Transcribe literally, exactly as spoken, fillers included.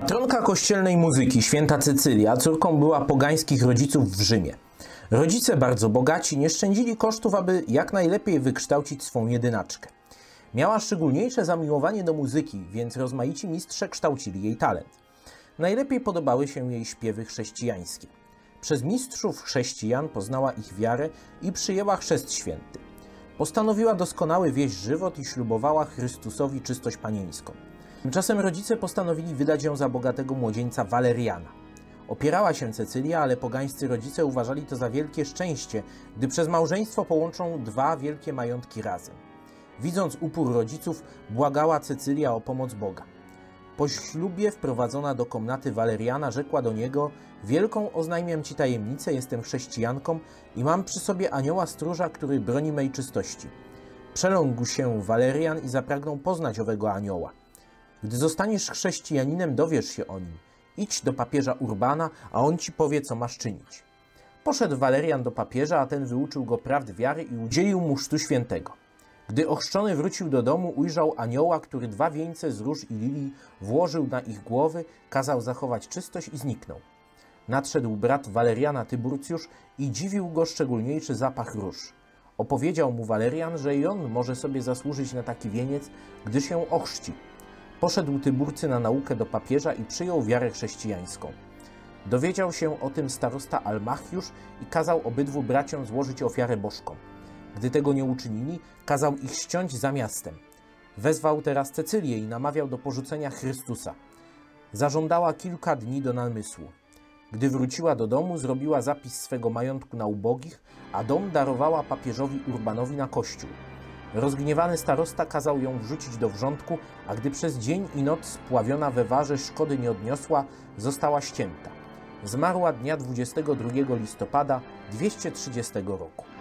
Patronka kościelnej muzyki, święta Cecylia, córką była pogańskich rodziców w Rzymie. Rodzice, bardzo bogaci, nie szczędzili kosztów, aby jak najlepiej wykształcić swą jedynaczkę. Miała szczególniejsze zamiłowanie do muzyki, więc rozmaici mistrze kształcili jej talent. Najlepiej podobały się jej śpiewy chrześcijańskie. Przez mistrzów chrześcijan poznała ich wiarę i przyjęła chrzest święty. Postanowiła doskonały wieść żywot i ślubowała Chrystusowi czystość panieńską. Tymczasem rodzice postanowili wydać ją za bogatego młodzieńca Waleriana. Opierała się Cecylia, ale pogańscy rodzice uważali to za wielkie szczęście, gdy przez małżeństwo połączą dwa wielkie majątki razem. Widząc upór rodziców, błagała Cecylia o pomoc Boga. Po ślubie wprowadzona do komnaty Waleriana rzekła do niego: wielką oznajmiam ci tajemnicę, jestem chrześcijanką i mam przy sobie anioła stróża, który broni mej czystości. Przeląkł się Walerian i zapragnął poznać owego anioła. Gdy zostaniesz chrześcijaninem, dowiesz się o nim. Idź do papieża Urbana, a on ci powie, co masz czynić. Poszedł Walerian do papieża, a ten wyuczył go prawd wiary i udzielił mu chrztu świętego. Gdy ochrzczony wrócił do domu, ujrzał anioła, który dwa wieńce z róż i lilii włożył na ich głowy, kazał zachować czystość i zniknął. Nadszedł brat Waleriana, Tyburcjusz, i dziwił go szczególniejszy zapach róż. Opowiedział mu Walerian, że i on może sobie zasłużyć na taki wieniec, gdy się ochrzci. Poszedł Tyburcy na naukę do papieża i przyjął wiarę chrześcijańską. Dowiedział się o tym starosta Almachiusz i kazał obydwu braciom złożyć ofiarę bożką. Gdy tego nie uczynili, kazał ich ściąć za miastem. Wezwał teraz Cecylię i namawiał do porzucenia Chrystusa. Zażądała kilka dni do namysłu. Gdy wróciła do domu, zrobiła zapis swego majątku na ubogich, a dom darowała papieżowi Urbanowi na kościół. Rozgniewany starosta kazał ją wrzucić do wrzątku, a gdy przez dzień i noc spławiona we warze szkody nie odniosła, została ścięta. Zmarła dnia dwudziestego drugiego listopada dwieście trzydziestego roku.